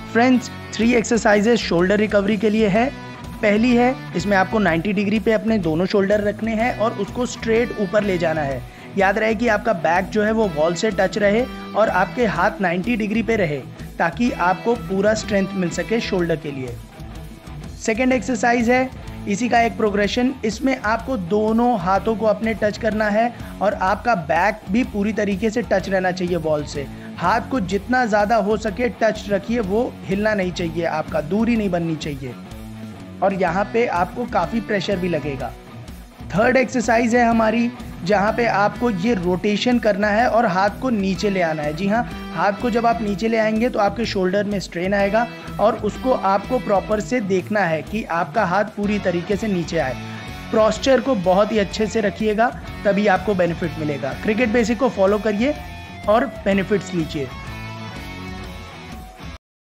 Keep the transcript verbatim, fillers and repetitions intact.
Friends, three exercises shoulder recovery के लिए है। पहली है, इसमें आपको नब्बे डिग्री पे अपने दोनों शोल्डर रखने हैं और उसको स्ट्रेट ऊपर ले जाना है। याद रहे कि आपका बैक जो है वो वॉल से टच रहे और आपके हाथ नब्बे डिग्री पे रहे, ताकि आपको पूरा स्ट्रेंथ मिल सके शोल्डर के लिए। सेकेंड एक्सरसाइज है इसी का एक प्रोग्रेशन। इसमें आपको दोनों हाथों को अपने टच करना है और आपका बैक भी पूरी तरीके से टच रहना चाहिए वॉल से। हाथ को जितना ज़्यादा हो सके टच रखिए, वो हिलना नहीं चाहिए, आपका दूरी नहीं बननी चाहिए और यहाँ पे आपको काफ़ी प्रेशर भी लगेगा। थर्ड एक्सरसाइज है हमारी, जहाँ पे आपको ये रोटेशन करना है और हाथ को नीचे ले आना है। जी हाँ, हाथ को जब आप नीचे ले आएंगे तो आपके शोल्डर में स्ट्रेन आएगा और उसको आपको प्रॉपर से देखना है कि आपका हाथ पूरी तरीके से नीचे आए। पोस्चर को बहुत ही अच्छे से रखिएगा, तभी आपको बेनिफिट मिलेगा। क्रिकेट बेसिक को फॉलो करिए और बेनिफिट्स लीजिए।